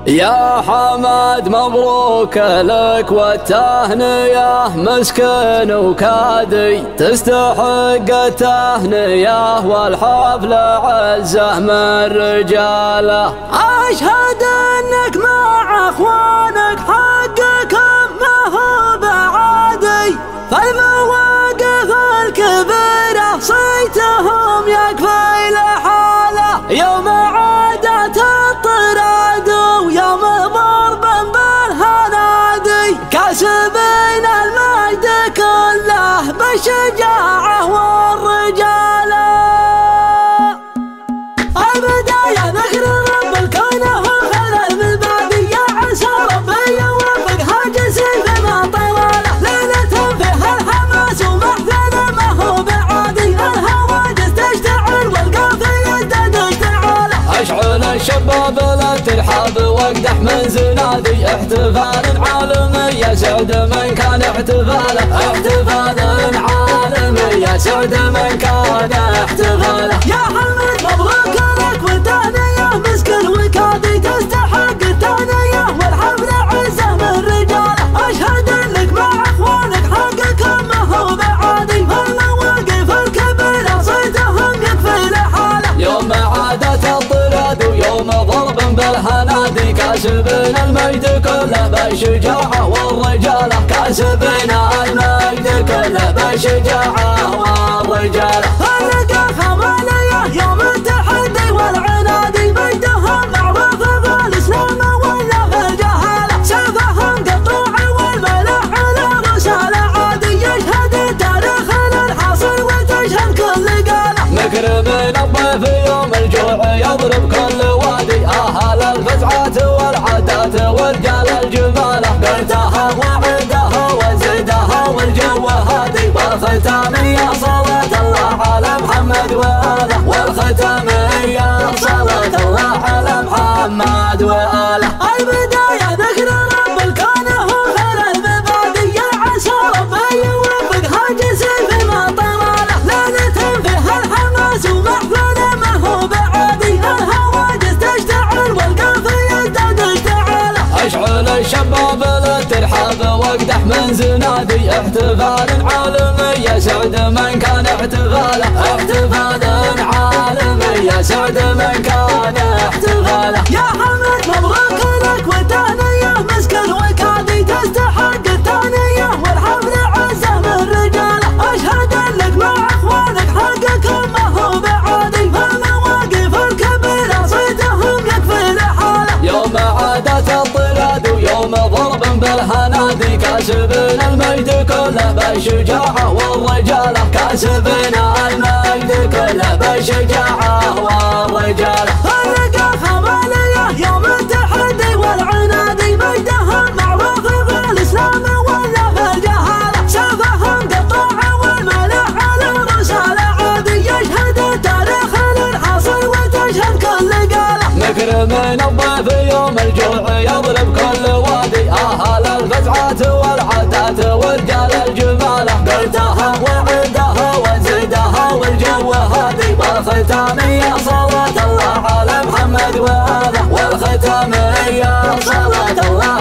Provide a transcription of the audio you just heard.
يا حمد مبروك لك والتهنية، مسكين وكادي تستحق التهنية، والحفل عزه من رجاله. أشهد أنك مع أخوانك حقك ما هو بعادي، فالمواقف الكبيرة صيتهم يكفي لحاله. يوم عادت الطراد ويوم ضرب بالهنادي، كاسبين المجد كله بالشجاعة والرجالة. البداية ذكر رب الكون هو خلل بالبادية، عسى ربي يوفق هاجسي فيما طلاله. ليلة فيها الحماس ومحفل ما هو بعادي، الهواجس تشتعل والقافية يزداد اشتعاله. أشعل الشباب لا ترحب واقدح من زنادي، احتفال عالمي يسعد من كان احتفاله. احتفال عالمي يسعد من كان احتفاله. يا حمد مبروك لك والتهنية، مسكين وكادي تستحق التهنية، والحفل عزه من رجاله. أشهد أنك مع أخوانك حقك ما هو بعادي، المواقف الكبيرة صيتهم يكفي لحاله. يوم عادت الطراد ويوم ضرب بالهنادي، كاسبين المجد كله بالشجاعة والرجالة. كاسبين المجد كله بالشجاعة والرجالة. فرق خمالية يوم التحدي والعنادي، مجدهم معروف في الإسلام ولا في الجهالة. سيفهم قطوع والملح على رسالة عادي، يشهد التاريخ للحاصل وتشهد كل قالة. مكرمين الضيف يوم الجوع يضرب كل وادي، أهل الفزعات والعادات ورجال الجمالة. قلتها وعدها وزدها والجو هادي، والختامية صلاة الله على محمد وآله. والختامية صلاة الله على محمد وآله. البداية ذكر رب الكون هو خلل بالبادية، عسى ربي يوفق هاجسي فيما طلاله. ليلة فيها الحماس ومحفل ما هو بعادي، الهواجس تشتعل والقافية يزداد اشتعاله. أشعل الشباب لا ترحب واقدح من زنادي، احتفال عالمي يسعد من كان احتفاله. احتفال عالمي يسعد من كان احتفاله. يا حمد مبروك لك والتهنية، مسكين وكادي تستحق التهنية، والحفل عزه من رجاله. أشهد أنك مع أخوانك حقك ما هو بعادي، المواقف الكبيرة صيتهم يكفي لحاله. يوم عادت الطراد ويوم ضرب بالهنادي، كاسبين المجد كله بالشجاعة والرجالة. كاسبين المجد كله بالشجاعة والرجالة. فرق خمالية يوم التحدي والعنادي، مجدهم معروف في الإسلام ولا في الجهالة. سيفهم قطوع والملح على رسالة عادي، يشهد التاريخ للحاصل وتشهد كل قالة. مكرمين الضيف يوم الجوع يضرب كل وادي، أهل الفزعات والعادات ورجال الجمالة. قلتها وعدها وزدها والجو هادي، والختامية صلاة الله على محمد وآله. والختامية صلاة الله